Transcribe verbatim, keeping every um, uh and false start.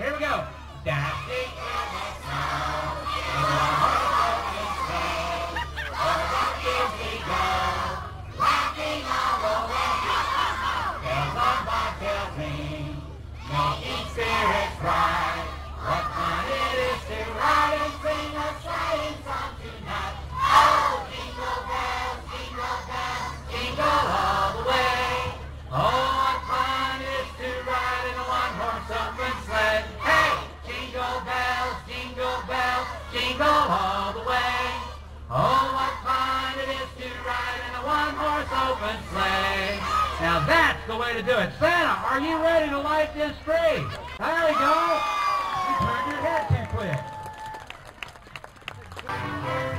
Here we go. Dancing in the snow, in the open sleigh, where the kids we go, laughing all the way. Bells on bobtails ring, making spirits bright. What fun it is to ride and sing a sleighing song tonight. Oh, jingle bells, jingle bells, jingle all the way. Oh, what fun it is to ride in a one-horse open sled. Hey, jingle bells, jingle bells, jingle all the way. Oh, what fun it is to ride in a one-horse open sleigh. Now that's the way to do it. Santa, are you ready to light this tree? There we go. You turned your head too quick.